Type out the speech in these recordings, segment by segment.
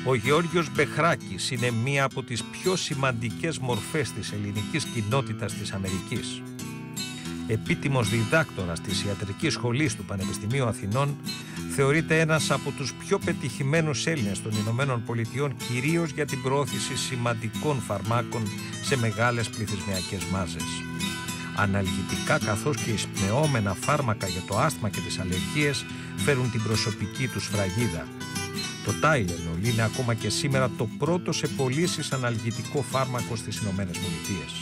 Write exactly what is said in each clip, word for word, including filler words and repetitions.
Ο Γεώργιος Μπεχράκης είναι μία από τις πιο σημαντικές μορφές της ελληνικής κοινότητας της Αμερικής. Επίτιμος διδάκτορας της Ιατρικής Σχολής του Πανεπιστημίου Αθηνών, θεωρείται ένας από τους πιο πετυχημένους Έλληνες των Ηνωμένων Πολιτειών, κυρίως για την προώθηση σημαντικών φαρμάκων σε μεγάλες πληθυσμιακές μάζες. Αναλγητικά καθώς και εισπνεώμενα φάρμακα για το άσθμα και τις αλλεργίες φέρουν την προσωπική τους σφραγίδα. Το Tylenol είναι ακόμα και σήμερα το πρώτο σε πωλήσεις αναλγητικό φάρμακο στις Ηνωμένες Πολιτείες.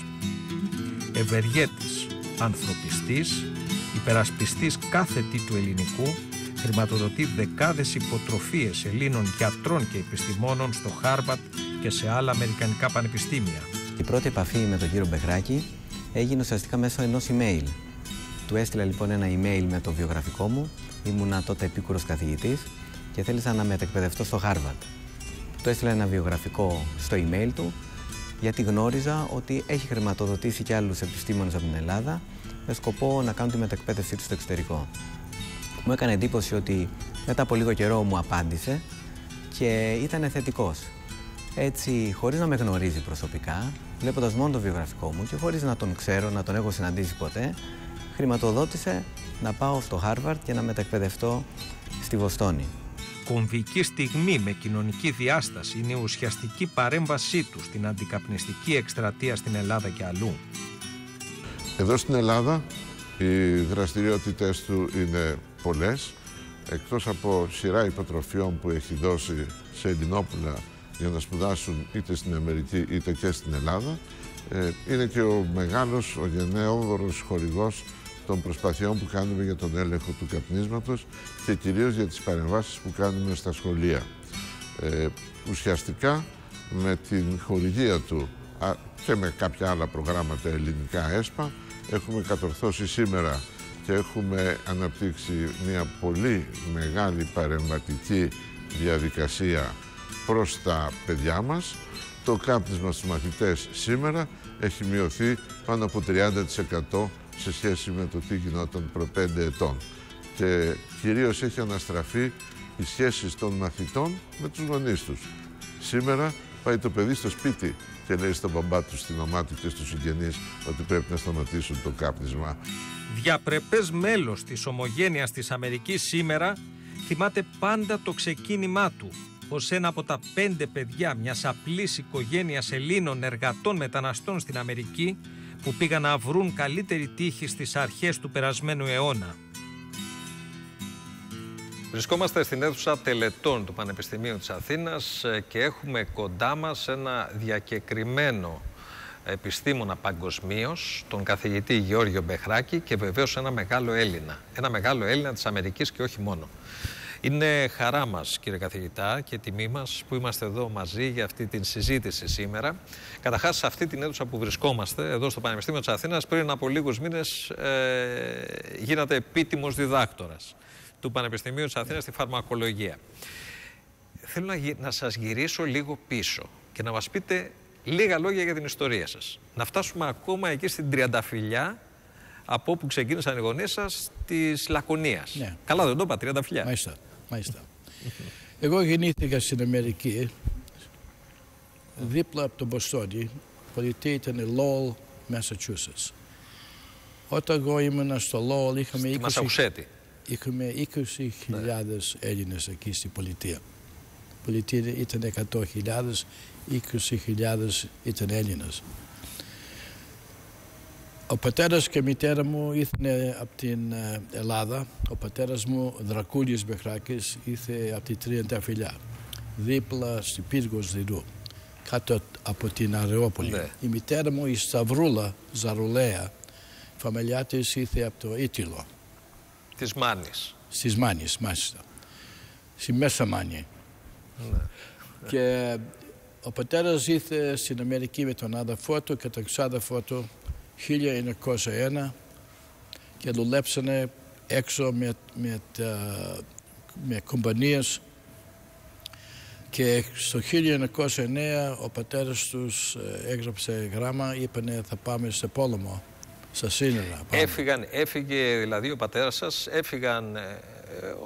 Ευεργέτης, ανθρωπιστής, υπερασπιστής κάθε τι του ελληνικού, χρηματοδοτεί δεκάδες υποτροφίες Ελλήνων γιατρών και επιστημόνων στο Χάρβαρντ και σε άλλα αμερικανικά πανεπιστήμια. Η πρώτη επαφή με τον κύριο Μπεχράκη έγινε ουσιαστικά μέσω ενός email. Του έστειλα λοιπόν ένα email με το βιογραφικό μου, ήμουνα τότε επίκουρος καθηγητής και θέλησα να μετεκπαιδευτώ στο Χάρβαρντ. Του έστειλα ένα βιογραφικό στο email του, γιατί γνώριζα ότι έχει χρηματοδοτήσει και άλλους επιστήμονες από την Ελλάδα με σκοπό να κάνουν τη μετεκπαίδευσή του στο εξωτερικό. Μου έκανε εντύπωση ότι μετά από λίγο καιρό μου απάντησε και ήταν θετικός. Έτσι, χωρίς να με γνωρίζει προσωπικά, βλέποντας μόνο το βιογραφικό μου και χωρίς να τον ξέρω, να τον έχω συναντήσει ποτέ, χρηματοδότησε να πάω στο Χάρβαρντ και να μετεκπαιδευτώ στη Βοστόνη. Κομβική στιγμή με κοινωνική διάσταση είναι η ουσιαστική παρέμβασή του στην αντικαπνιστική εκστρατεία στην Ελλάδα και αλλού. Εδώ στην Ελλάδα οι δραστηριότητες του είναι πολλές. Εκτός από σειρά υποτροφιών που έχει δώσει σε Ελληνόπουλα για να σπουδάσουν είτε στην Αμερική είτε και στην Ελλάδα, είναι και ο μεγάλος, ο γενναιόδωρος χορηγός των προσπαθειών που κάνουμε για τον έλεγχο του καπνίσματος και κυρίως για τις παρεμβάσεις που κάνουμε στα σχολεία. Ε, ουσιαστικά με την χορηγία του α, και με κάποια άλλα προγράμματα ελληνικά ΕΣΠΑ έχουμε κατορθώσει σήμερα και έχουμε αναπτύξει μια πολύ μεγάλη παρεμβατική διαδικασία προς τα παιδιά μας. Το κάπνισμα στους μαθητές σήμερα έχει μειωθεί πάνω από τριάντα τοις εκατό σε σχέση με το τι γινόταν προ πέντε ετών. Και κυρίως έχει αναστραφεί οι σχέσεις των μαθητών με τους γονείς τους. Σήμερα πάει το παιδί στο σπίτι και λέει στον μπαμπά του, στην μαμά του και στους συγγενείς ότι πρέπει να σταματήσουν το κάπνισμα. Διαπρεπές μέλος της ομογένειας της Αμερικής σήμερα θυμάται πάντα το ξεκίνημά του ως ένα από τα πέντε παιδιά μιας απλής οικογένειας Ελλήνων εργατών μεταναστών στην Αμερική που πήγαν να βρουν καλύτερη τύχη στις αρχές του περασμένου αιώνα. Βρισκόμαστε στην αίθουσα τελετών του Πανεπιστημίου της Αθήνας και έχουμε κοντά μας ένα διακεκριμένο επιστήμονα παγκοσμίως, τον καθηγητή Γεώργιο Μπεχράκη και βεβαίως ένα μεγάλο Έλληνα. Ένα μεγάλο Έλληνα της Αμερικής και όχι μόνο. Είναι χαρά μας, κύριε καθηγητά, και τιμή μας που είμαστε εδώ μαζί για αυτή την συζήτηση σήμερα. Καταρχάς, σε αυτή την αίθουσα που βρισκόμαστε, εδώ στο Πανεπιστήμιο της Αθήνας, πριν από λίγους μήνες ε, γίνατε επίτιμος διδάκτορας του Πανεπιστημίου της Αθήνας στη φαρμακολογία. Θέλω να, να σας γυρίσω λίγο πίσω και να μας πείτε λίγα λόγια για την ιστορία σας. Να φτάσουμε ακόμα εκεί στην Τριανταφυλλιά, από όπου ξεκίνησαν οι γονείς σας, της Λακωνίας. Ναι. Καλά δεν το είπα, Τριανταφυλλιά. Μάλιστα, μάλιστα. Εγώ γεννήθηκα στην Αμερική, δίπλα από το Μποστόνι, πολιτεία ήταν Lowell, Massachusetts. Όταν εγώ ήμουν στο Lowell είχαμε στη Μασαχουσέτη. Είχαμε είκοσι χιλιάδες ναι. Έλληνες εκεί στην πολιτεία. Η πολιτεία ήταν εκατό χιλιάδες, είκοσι χιλιάδες ήταν Έλληνες. Ο πατέρας και η μητέρα μου ήρθαν από την Ελλάδα. Ο πατέρας μου, Δρακούλης Μπεχράκης, ήρθε από την Τριανταφυλλιά, δίπλα στην Πύργος Δηρού, κάτω από την Αρεόπολη. Ναι. Η μητέρα μου, η Σταυρούλα Ζαρουλέα, η φαμιλιά της ήρθε από το Ήτυλο. Της Μάνης. Στις Μάνης, μάλιστα. Στη Μέσα Μάνη. Ναι. Και ο πατέρας ήρθε στην Αμερική με τον άδερφό του και τον ξάδερφό του χίλια εννιακόσια ένα και δουλέψανε έξω με, με, με κομπανίες και στο χίλια εννιακόσια εννέα ο πατέρας τους έγραψε γράμμα, είπανε θα πάμε σε πόλεμο, στα σύνορα. Έφυγαν, έφυγε δηλαδή ο πατέρας σας, έφυγαν ε,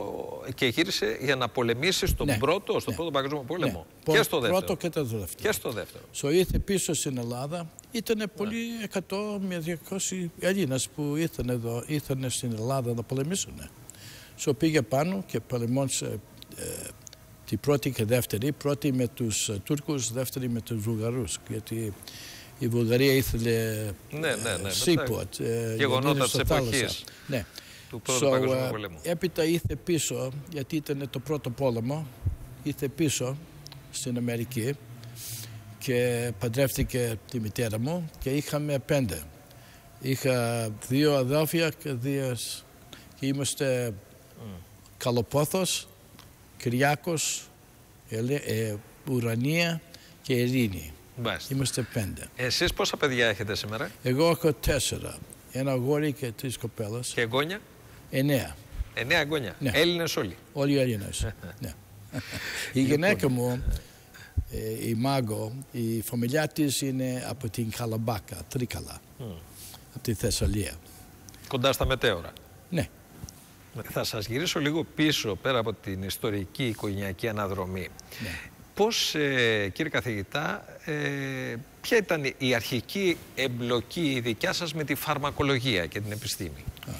και γύρισε για να πολεμήσει στον ναι, πρώτο, στον ναι. πρώτο παγκόσμιο πόλεμο. Ναι. Και στο δεύτερο. Πρώτο και το δεύτερο. Και στο δεύτερο. So, ήρθε πίσω στην Ελλάδα. Ήταν πολλοί εκατό με διακόσιοι Έλληνες που ήρθαν εδώ, ήρθαν στην Ελλάδα να πολεμήσουν. So, πήγε πάνω και πολεμώσε ε, την πρώτη και δεύτερη. Πρώτη με τους Τούρκους, δεύτερη με τους Βουλγαρούς. Γιατί η Βουλγαρία ήθελε ναι, ναι, ναι, seaport. Ε, γεγονότα της εποχής. Ναι. Του πρώτου so, παγκοσμίου πολέμου. Έπειτα ήρθε πίσω, γιατί ήταν το πρώτο πόλεμο, ήρθε πίσω στην Αμερική και παντρεύτηκε τη μητέρα μου και είχαμε πέντε. Είχα δύο αδέλφια και δύο και είμαστε mm. Καλοπόθος, Κυριάκος, Ελε, ε, Ουρανία και Ειρήνη. Μάλιστα. Είμαστε πέντε. Εσείς πόσα παιδιά έχετε σήμερα? Εγώ έχω τέσσερα. Ένα αγόρι και τρεις κοπέλες. Και εγγόνια? Εννέα. Εννέα εγγόνια. Ναι. Έλληνες όλοι. Όλοι Έλληνες. Ναι. Η γυναίκα μου, η Μάγκο, η φαμιλιά της είναι από την Καλαμπάκα, Τρίκαλα, mm. από τη Θεσσαλία. Κοντά στα μετέωρα. Ναι. Θα σας γυρίσω λίγο πίσω, πέρα από την ιστορική οικογενειακή αναδρομή. Ναι. Πώς, ε, κύριε καθηγητά, ε, ποια ήταν η αρχική εμπλοκή η δικιά σας με τη φαρμακολογία και την επιστήμη? Α.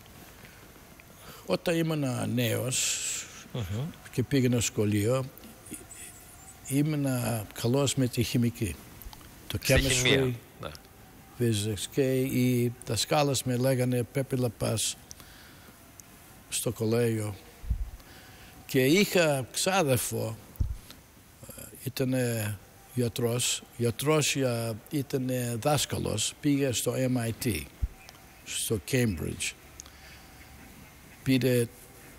Όταν ήμουν νέος uh-huh. και πήγαινα στο σχολείο, ήμουν καλός με τη χημική. Το chemistry, ναι. physics και οι δασκάλες με λέγανε πρέπει να πας στο κολέγιο. Και είχα ξάδερφο, ήταν γιατρός, γιατρός ήταν δάσκαλος, πήγε στο εμ άι τι, στο Cambridge. Πήρε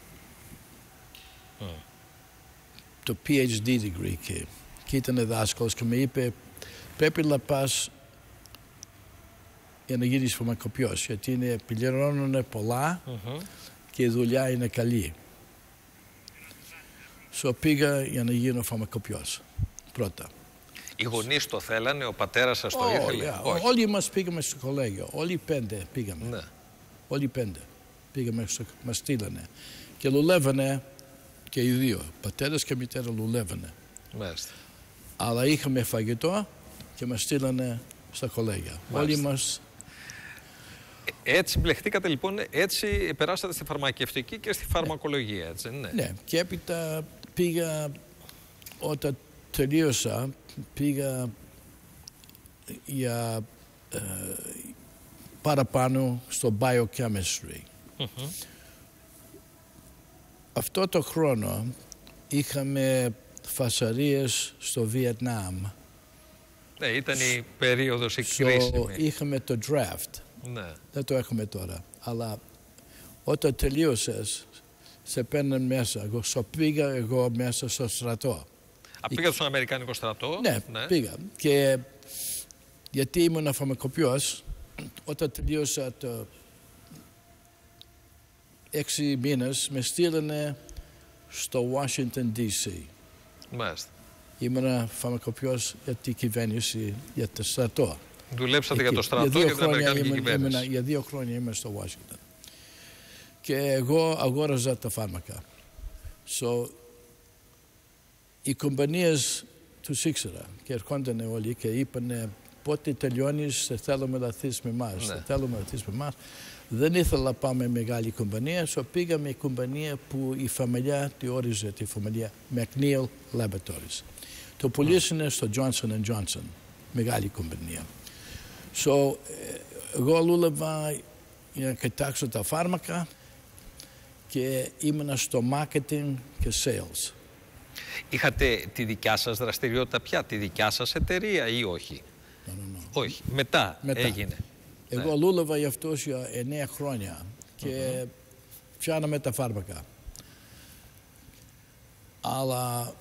mm. το πι έιτς ντι degree και, και ήταν δάσκαλος και με είπε πρέπει να πας για να γίνεις φαρμακοποιός γιατί είναι, πληρώνουν πολλά mm-hmm. και η δουλειά είναι καλή. So πήγα για να γίνω φαρμακοποιός πρώτα. Οι γονείς το θέλανε, ο πατέρας σας το oh, ήθελε? Yeah. Όχι. Όλοι μας πήγαμε στο κολέγιο, όλοι πέντε πήγαμε. Ναι. Όλοι πέντε. Πήγαμε, στο, μας στείλανε. Και λουλεύανε και οι δύο. Πατέρας και μητέρα λουλεύανε. Μάλιστα. Αλλά είχαμε φαγητό και μας στείλανε στα κολέγια. Όλοι μας... Έτσι μπλεχτήκατε λοιπόν, έτσι περάσατε στη φαρμακευτική και στη φαρμακολογία, έτσι, ναι. Ναι, και έπειτα πήγα, όταν τελείωσα, πήγα για ε, παραπάνω στο biochemistry. Mm-hmm. Αυτό το χρόνο είχαμε φασαρίες στο Βιετνάμ. Ναι, ήταν η περίοδος η κρίσιμη. So, είχαμε το draft. Ναι. Δεν το έχουμε τώρα. Αλλά όταν τελείωσες, σε παίρνουν μέσα. Εγώ so, πήγα εγώ μέσα στο στρατό. Α, πήγα στον Αμερικάνικο στρατό. Ναι, ναι, πήγα. Και γιατί ήμουν φαρμακοποιός, όταν τελείωσα το έξι μήνες, με στείλανε στο Washington ντι σι. Μάλιστα. Ήμουν φαρμακοποιός για την κυβέρνηση, για το στρατό. Δουλέψατε εκεί, για το στρατό και την Αμερικάνικη ήμουν, κυβέρνηση. Ήμουν, για δύο χρόνια ήμουν στο Washington. Και εγώ αγόραζα τα φάρμακα. So, οι κομπανίες τους ήξερα και ερχόνταν όλοι και είπαν πότε τελειώνεις, θέλουμε να έρθεις με εμάς. Ναι. Θέλουμε να έρθεις με εμάς. Δεν ήθελα να πάμε μεγάλη κομπανία, so πήγαμε η κομπανία που η φαμιλιά τη όριζε, τη φαμιλιά McNeil Laboratories. Το πουλήσανε στο Johnson and Johnson, μεγάλη κομπανία. So, εγώ λούλευα για να κοιτάξω τα φάρμακα και ήμουνα στο marketing και sales. Είχατε τη δικιά σας δραστηριότητα πια, τη δικιά σας εταιρεία ή όχι? No, no, no. Όχι, μετά, μετά. έγινε. Εγώ ναι. λούλευα για αυτός για εννέα χρόνια και uh-huh. φτιάναμε τα φάρμακα. Αλλά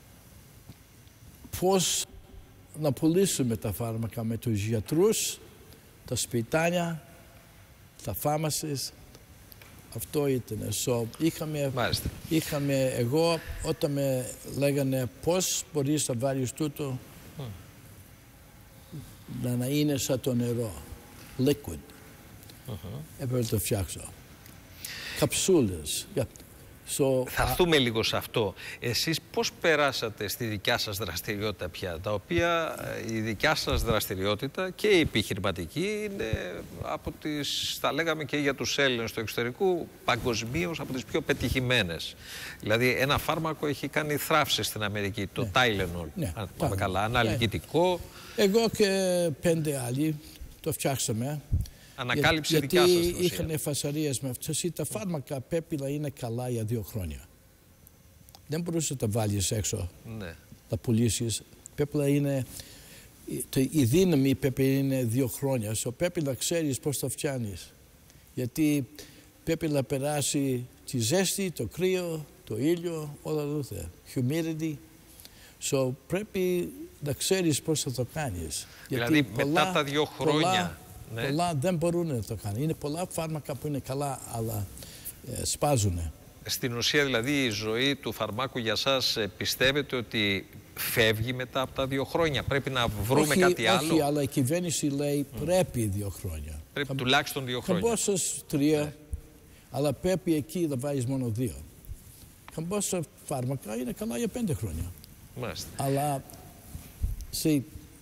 πώς να πουλήσουμε τα φάρμακα με τους γιατρούς, τα σπιτάλια, τα pharmacies, αυτό ήταν. So, είχαμε, είχαμε εγώ, όταν με λέγανε πώς μπορείς να βάλεις τούτο mm. να, να είναι σαν το νερό, liquid. Uh-huh. Έπρεπε να το φτιάξω. Καψούλες. Yeah. So, θα έρθουμε λίγο σε αυτό. Εσείς πώς περάσατε στη δικιά σας δραστηριότητα πια, τα οποία η δικιά σας δραστηριότητα και η επιχειρηματική είναι από τις, θα λέγαμε και για τους Έλληνες του εξωτερικού, παγκοσμίως από τις πιο πετυχημένες. Δηλαδή ένα φάρμακο έχει κάνει θράψη στην Αμερική, το ναι. Tylenol, ναι, αν πάμε καλά, αναλγητικό. Εγώ και πέντε άλλοι το φτιάξαμε. Ανακάλυψη Για, δικιά σας. Γιατί είχαν φασαρίες με αυτό. Τα φάρμακα πρέπει να είναι καλά για δύο χρόνια. Δεν μπορούσε να τα βάλεις έξω, ναι. τα πουλήσεις. Πρέπει να είναι, η δύναμη πρέπει να είναι δύο χρόνια. So, πρέπει να ξέρεις πώς τα φτιάνεις. Γιατί πρέπει να περάσει τη ζέστη, το κρύο, το ήλιο, όλα αυτά. Humidity. So, πρέπει να ξέρεις πώς θα το κάνεις. Δηλαδή Γιατί μετά πολλά, τα δύο χρόνια. Πολλά, ναι. πολλά δεν μπορούν να το κάνουν. Είναι πολλά φάρμακα που είναι καλά, αλλά ε, σπάζουν. Στην ουσία δηλαδή η ζωή του φαρμάκου για σας ε, πιστεύετε ότι φεύγει μετά από τα δύο χρόνια. Πρέπει να βρούμε όχι, κάτι άλλο. Όχι, αλλά η κυβέρνηση λέει mm. πρέπει δύο χρόνια. Πρέπει Καμ... τουλάχιστον δύο χρόνια. Καμπόσες τρία, ναι. αλλά πρέπει εκεί να βάλεις μόνο δύο. Καμπόσα φάρμακα είναι καλά για πέντε χρόνια. Μάλιστα. Αλλά see,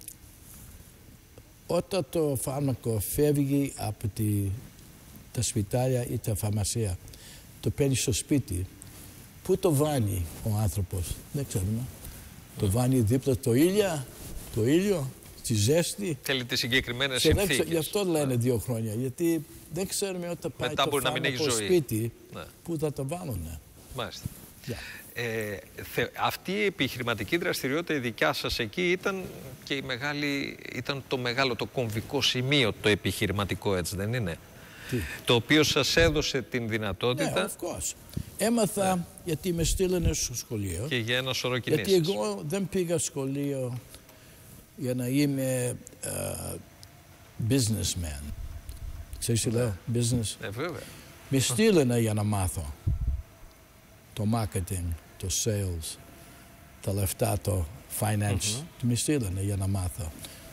όταν το φάρμακο φεύγει από τη, τα σπιτάλια ή τα φαρμασία, το παίρνει στο σπίτι, πού το βάνει ο άνθρωπος, δεν ξέρουμε. Mm. Το βάνει δίπλα το ήλιο, το ήλιο, στη ζέστη. Θέλει τις συγκεκριμένες so, συνθήκες. Γι' αυτό λένε yeah. δύο χρόνια, γιατί δεν ξέρουμε όταν πάει μετά το φάρμακο στο σπίτι, yeah. πού θα το βάλουν. Μάλιστα. Yeah. Ε, θε, αυτή η επιχειρηματική δραστηριότητα η δικιά σας εκεί ήταν και η μεγάλη, ήταν το μεγάλο, το κομβικό σημείο, το επιχειρηματικό, έτσι δεν είναι? Τι? Το οποίο σας έδωσε την δυνατότητα. Ναι, of course. Έμαθα ναι. γιατί με στείλανε στο σχολείο. Και για ένα σωρό κινήσεις. Γιατί εγώ δεν πήγα σχολείο για να είμαι uh, businessman. Ξέρεις τι λέω, business. Ε, βέβαια. Με στείλανε για να μάθω το marketing, το sales, τα λεφτά, το finance. Mm-hmm. Με στείλανε για να μάθω.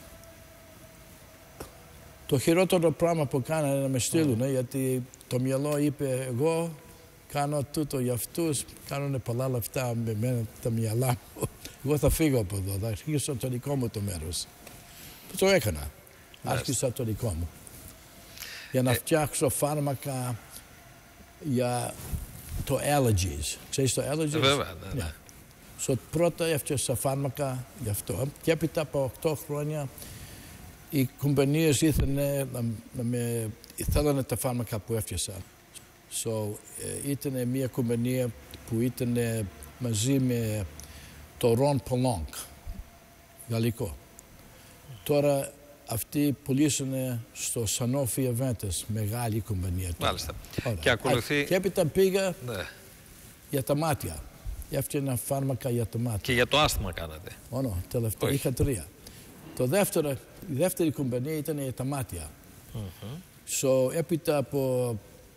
Το χειρότερο πράγμα που κάνανε να με στείλουν, mm. γιατί το μυαλό είπε εγώ κάνω τούτο για αυτούς, κάνουν πολλά λεφτά με μένα τα μυαλά μου. Εγώ θα φύγω από εδώ, θα αρχίσω το δικό μου το μέρος. Το έκανα. Yes. Άρχισα το δικό μου. Για να ε... φτιάξω φάρμακα για το allergies. Ξέρεις το allergies? Βέβαια, ναι, ναι. Yeah. So, πρώτα έφτιαξα φάρμακα γι' αυτό και έπειτα από οκτώ χρόνια οι κομπανίες ήθελαν να, να με, θέλανε τα φάρμακα που έφτιασα. So, ε, ήταν μια κομπανία που ήταν μαζί με το Ron Polonc, γαλλικό. Τώρα αυτοί πουλήσανε στο Sanofi Aventis, μεγάλη κομπανία. Μάλιστα. Και ακολουθεί... Α, και έπειτα πήγα ναι. για τα μάτια. Έφτιανα φάρμακα για τα μάτια. Και για το άσθμα κάνατε? Όνο, τελευταία. Είχα τρία. Το δεύτερο, η δεύτερη κομπανία ήταν για τα μάτια. Mm-hmm. So, έπειτα από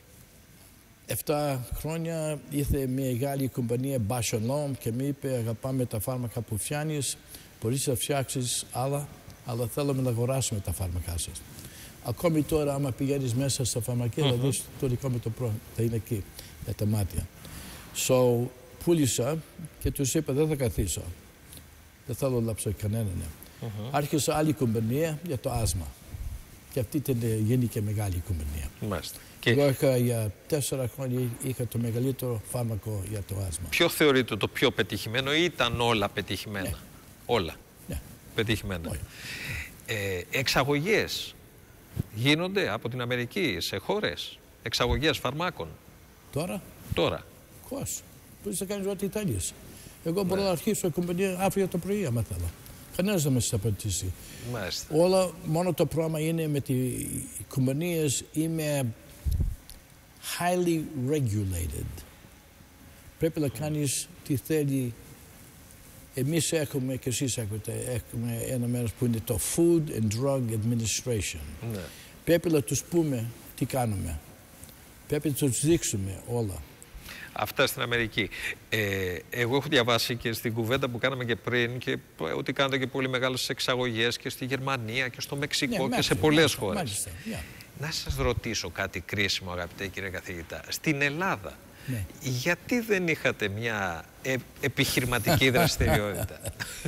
εφτά χρόνια ήρθε μια μεγάλη κομπανία Bachelom και μου είπε αγαπάμε τα φάρμακα που φτιάνεις, μπορείς να φτιάξεις άλλα, αλλά θέλουμε να αγοράσουμε τα φάρμακά σας. Ακόμη τώρα, άμα πηγαίνεις μέσα στα φαρμακεία, mm-hmm. θα δεις το δικό μου το πρόγραμμα, θα είναι εκεί για τα μάτια. So, πούλησα και τους είπα δεν θα καθίσω. Δεν θέλω να λάψω κανέναν. Mm-hmm. Άρχισα άλλη κομπανία για το άσμα. Και αυτή ήταν γίνει και μεγάλη κομπανία. Μάλιστα. Εγώ είχα για τέσσερα χρόνια είχα το μεγαλύτερο φάρμακο για το άσμα. Ποιο θεωρείτε το πιο πετυχημένο ή ήταν όλα πετυχημένα? Ναι. Όλα. Ναι. Πετυχημένα. Όχι. Ε, εξαγωγές γίνονται από την Αμερική σε χώρες. Εξαγωγές φαρμάκων. Τώρα. Τώρα. Πώς. Μπορείς να κάνεις ό,τι θέλεις. Εγώ μπορώ ναι. να αρχίσω κομπανία αύριο το πρωί, άμα θέλω. Κανένας δεν με απαντήσει. Όλα, μόνο το πράγμα είναι με τις κομπανίες είμαι highly regulated. Πρέπει να κάνεις τι θέλει. Εμείς έχουμε και εσείς έχετε, έχουμε ένα μέρος που είναι το Food and Drug Administration. Ναι. Πρέπει να τους πούμε τι κάνουμε. Πρέπει να τους δείξουμε όλα. Αυτά στην Αμερική. Ε, εγώ έχω διαβάσει και στην κουβέντα που κάναμε και πριν και ότι κάνετε και πολύ μεγάλες εξαγωγές και στη Γερμανία και στο Μεξικό yeah, και σε πολλές χώρες. Yeah. Να σας ρωτήσω κάτι κρίσιμο, αγαπητέ κύριε καθηγητά. Στην Ελλάδα Ναι. Γιατί δεν είχατε μια ε, επιχειρηματική δραστηριότητα?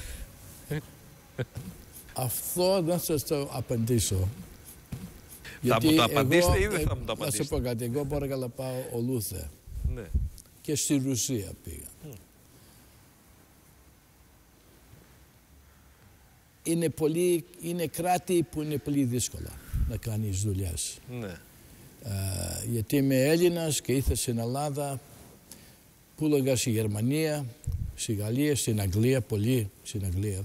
Αυτό δεν σας το απαντήσω. Θα μου το απαντήσετε εγώ, ή δεν θα μου το απαντήσετε? Θα σου πω κάτι, εγώ μπορώ να πάω ολούθε. Ναι. Και στη Ρωσία πήγα. Mm. Είναι, πολύ, είναι κράτη που είναι πολύ δύσκολα να κάνεις δουλειές. Ναι. Uh, γιατί είμαι Έλληνας και ήρθα στην Ελλάδα, πούλαγα στη Γερμανία, στη Γαλλία, στην Αγγλία, πολύ στην Αγγλία.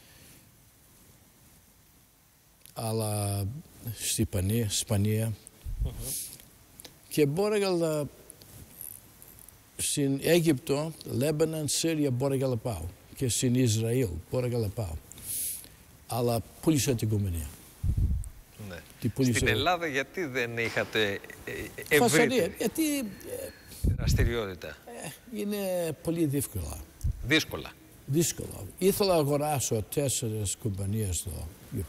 Αλλά στη Ισπανία, Ισπανία. Mm-hmm. Και μπόρεγα να στην Αίγυπτο, Λέμπανον, Σύρια μπόρεγα να πάω και στην Ισραήλ μπόρεγα να πάω. Αλλά πούλησα την κομμενία. Ναι. Στην Ελλάδα γιατί δεν είχατε ευρύτερη Φασαρία, γιατί δραστηριότητα? Ε, είναι πολύ δύσκολα. Δύσκολα. Δύσκολα. Ήθελα να αγοράσω τέσσερις κομπανίες εδώ.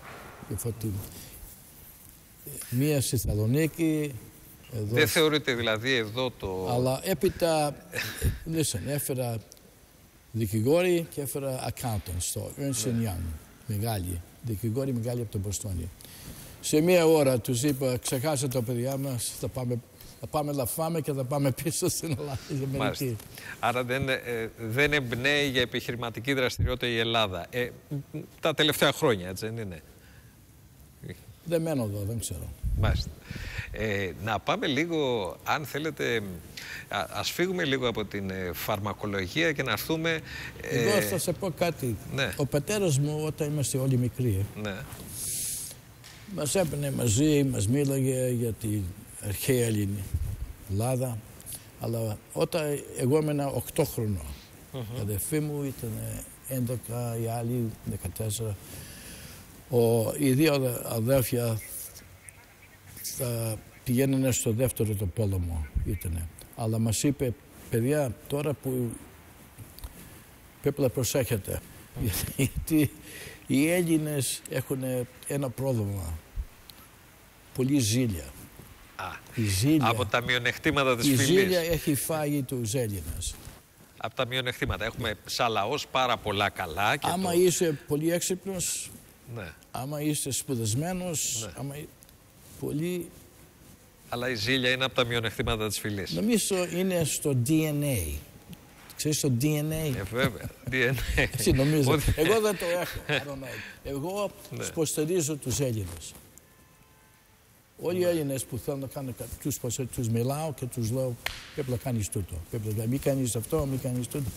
Μία στη Θεσσαλονίκη. Εδώ. Δεν θεωρείτε δηλαδή εδώ το... Αλλά έπειτα, listen, έφερα δικηγόροι και έφερα accountants στο Ernst and Young. Μεγάλη. Δικηγόροι μεγάλη από τον Μποστόνι. Σε μία ώρα τους είπα, ξεχάστε τα παιδιά μας, θα πάμε, θα πάμε να φάμε και θα πάμε πίσω στην Ελλάδα. Άρα δεν, ε, δεν εμπνέει για επιχειρηματική δραστηριότητα η Ελλάδα. Ε, τα τελευταία χρόνια, έτσι δεν είναι? Δεν μένω εδώ, δεν ξέρω. Μάλιστα. Ε, να πάμε λίγο, αν θέλετε, α, ας φύγουμε λίγο από την ε, φαρμακολογία και να έρθουμε... Ε, εγώ θα σε πω κάτι. Ναι. Ο πατέρας μου, όταν είμαστε όλοι μικροί, ναι. μας έπαιρνε μαζί, μας μίλαγε για την αρχαία Ελληνική Ελλάδα. Αλλά όταν εγώ έμενα οκτώ χρονών, mm-hmm. η αδερφή μου ήταν έντεκα, οι άλλοι δεκατέσσερα. Ο, οι δύο αδέρφια θα πηγαίνανε στο δεύτερο το πόλεμο, ήτανε. Αλλά μας είπε, παιδιά, τώρα που πρέπει να προσέχετε, mm. γιατί οι Έλληνες έχουν ένα πρόβλημα, πολύ ζήλια. Α, η ζήλια. Από τα μειονεκτήματα της η φυλής. Η ζήλια έχει φάγει τους Έλληνες. Από τα μειονεκτήματα. Έχουμε σαν λαός πάρα πολλά καλά. Και άμα το... είσαι πολύ έξυπνος, ναι. άμα είσαι σπουδασμένος, ναι. άμα πολύ... Αλλά η ζήλια είναι από τα μειονεκτήματα της φυλής. Νομίζω είναι στο ντι εν έι. Ξέρεις το ντι εν έι? Ε, βέβαια. ντι εν έι. Έτσι νομίζω. Εγώ δεν το έχω. Εγώ ναι. υποστηρίζω τους Έλληνες. Όλοι οι Έλληνες που θέλουν να κάνουν τους, τους μιλάω και τους λέω πρέπει να κάνεις τούτο. Πρέπει να μην κάνεις αυτό, μην κάνεις τούτο.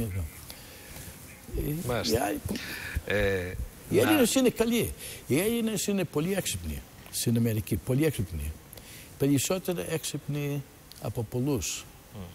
Μάλιστα. Ε, οι Έλληνες είναι καλοί. Οι Έλληνες είναι πολύ έξυπνοι στην Αμερική. Πολύ έξυπνοι. Περισσότερο έξυπνοι από πολλούς.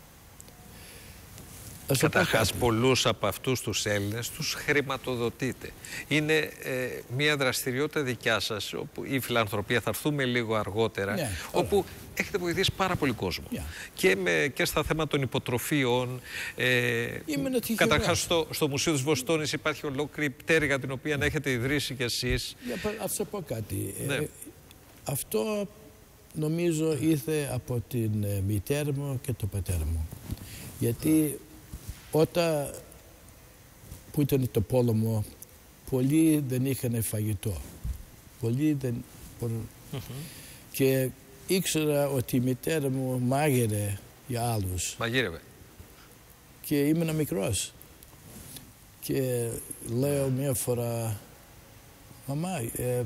Mm. Καταρχάς, πολλούς από αυτούς τους Έλληνες τους χρηματοδοτείτε. Είναι ε, μια δραστηριότητα δικιά σας, όπου η φιλανθρωπία, θα έρθουμε λίγο αργότερα, ναι, όπου έχετε βοηθήσει πάρα πολύ κόσμο. Yeah. Και, με, και στα θέματα των υποτροφίων. Ε, καταρχάς, στο, στο Μουσείο της Βοστόνης υπάρχει ολόκληρη πτέρυγα την οποία έχετε ιδρύσει κι εσείς. Yeah, ας σε πω κάτι. Ναι. Ε, αυτό νομίζω ήρθε από την ε, μητέρα μου και τον πατέρα μου. Γιατί όταν που ήταν το πόλεμο, πολλοί δεν είχαν φαγητό. Πολλοί δεν... Mm-hmm. Και ήξερα ότι η μητέρα μου μάγειρε για άλλους. Μαγείρευε. Και ήμουν μικρός. Και λέω μία φορά, μαμά, ε,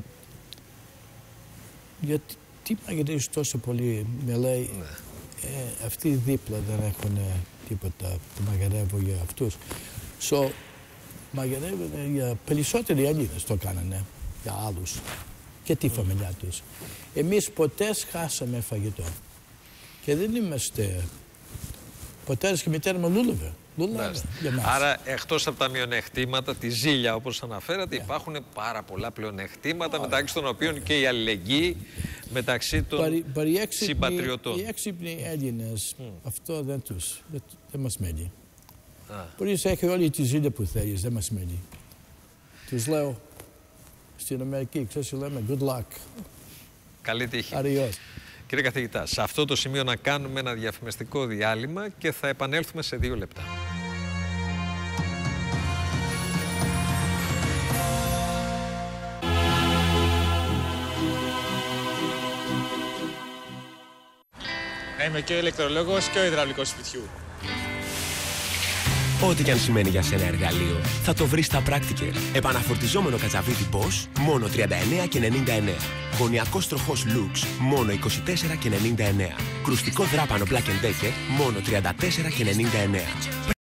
γιατί τι μαγειρεύεις τόσο πολύ? Με λέει, ναι. ε, αυτοί δίπλα δεν έχουν τίποτα που μαγειρεύω για αυτούς. So, μαγειρεύουν για περισσότεροι Έλληνες το κάνανε, για άλλους και τη mm. φαμιλιά τους. Εμείς ποτέ χάσαμε φαγητό και δεν είμαστε... Πατέρας και μητέρα μου λούλευε. Άρα, εκτός από τα μειονεκτήματα, τη ζήλια όπως αναφέρατε, yeah. υπάρχουν πάρα πολλά πλεονεκτήματα, oh. μεταξύ των οποίων yeah. και η αλληλεγγύη μεταξύ των Παρι, συμπατριωτών. Οι έξυπνοι Έλληνες, mm. αυτό δεν τους, δεν, δεν μας μένει. Ah. Μπορείς να έχει όλη τη ζήλια που θέλεις, δεν μας μένει. Τους λέω, στην Αμερική, ξέρεις, λέμε good luck. Καλή τύχη. Αριώς. Κύριε καθηγητά, σε αυτό το σημείο να κάνουμε ένα διαφημιστικό διάλειμμα και θα επανέλθουμε σε δύο λεπτά. Είμαι και ο ηλεκτρολόγος και ο υδραυλικός σπιτιού. Ό,τι κι αν σημαίνει για σένα εργαλείο, θα το βρεις στα Practiker. Επαναφορτιζόμενο κατσαβίδι Bosch, μόνο τριάντα εννέα και ενενήντα εννέα. Γωνιακός τροχός Lux, μόνο είκοσι τέσσερα και ενενήντα εννέα. Κρουστικό δράπανο Black and Decker, μόνο τριάντα τέσσερα και ενενήντα εννέα.